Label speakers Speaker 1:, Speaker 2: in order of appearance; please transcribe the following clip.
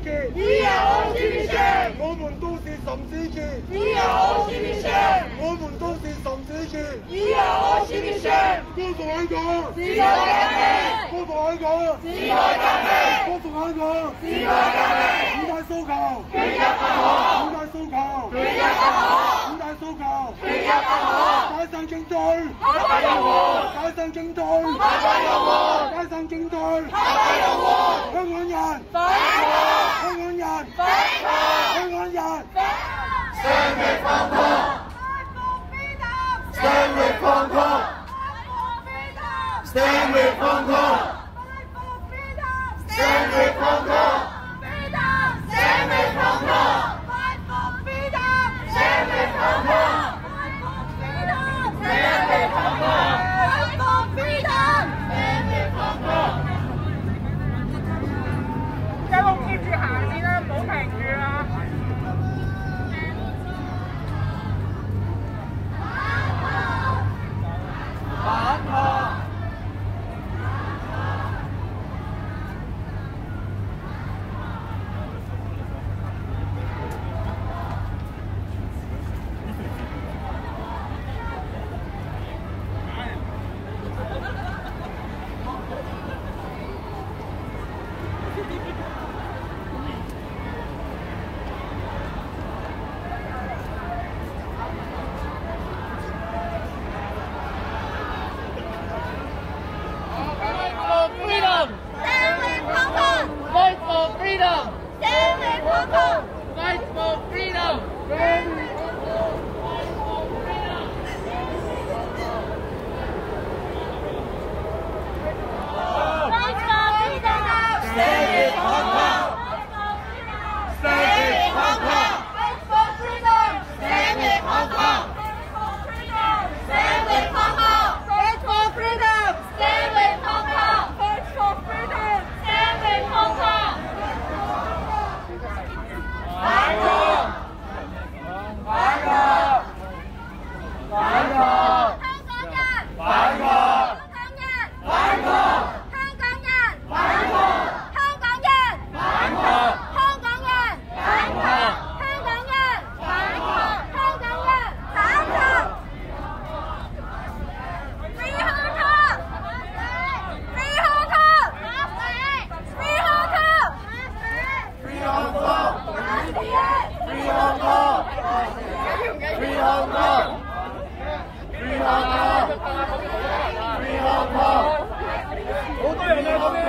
Speaker 1: 见，
Speaker 2: 以後是不是？
Speaker 1: 我們都是神子見，
Speaker 2: 以後是不是？
Speaker 1: 我們都是神子見，
Speaker 2: 以後是不是？
Speaker 1: 光復香港，
Speaker 2: 時代革命，
Speaker 1: 光復香港，
Speaker 2: 時代革命，
Speaker 1: 光復香港，
Speaker 2: 時代革命，
Speaker 1: 五大訴求，
Speaker 2: 缺一不可，
Speaker 1: 五大訴求，
Speaker 2: 缺一不可，
Speaker 1: 五大訴求，
Speaker 2: 缺一不可，
Speaker 1: 解散警隊，
Speaker 2: 海外遊援，
Speaker 1: 解散警隊，
Speaker 2: 海外遊援，
Speaker 1: 解散警隊，
Speaker 2: 海外遊援，
Speaker 1: 香港人，
Speaker 2: 反抗，
Speaker 1: 香港人，
Speaker 2: 反抗，
Speaker 1: 香港人，
Speaker 2: 勝利反抗，勝利反抗，勝利反抗，勝利反抗。
Speaker 3: 一路 keep 住行先啦，唔好停住啊！反抗！
Speaker 4: Fight for freedom!
Speaker 2: Stand with Hong Kong!
Speaker 4: Fight for freedom!
Speaker 2: Stand with Hong Kong!
Speaker 4: Fight for freedom!
Speaker 2: Fight for freedom!
Speaker 3: Stand with Hong Kong!
Speaker 2: Stand with Hong Kong! Fight for freedom! Stand with Hong Kong! Stand with Hong Kong! Fight for freedom! Stand with Hong Kong! Fight for freedom! Stand with Hong Kong!
Speaker 3: 反抗！反抗！反抗！
Speaker 2: 香港人！
Speaker 3: 反抗！
Speaker 2: 香港人！
Speaker 3: 反抗！
Speaker 2: 香港人！
Speaker 3: 反抗！
Speaker 2: 香港人！
Speaker 3: 反抗！
Speaker 2: 香港人！
Speaker 3: 反抗！
Speaker 2: 香港人！反抗！香港人！反抗 ！Free Hong Kong! Free Hong Kong! Free Hong Kong!
Speaker 3: Free Hong Kong! Free Hong Kong! Free Hong Kong! Free Hong Kong! Free Hong Kong! 好多人啊嗰邊。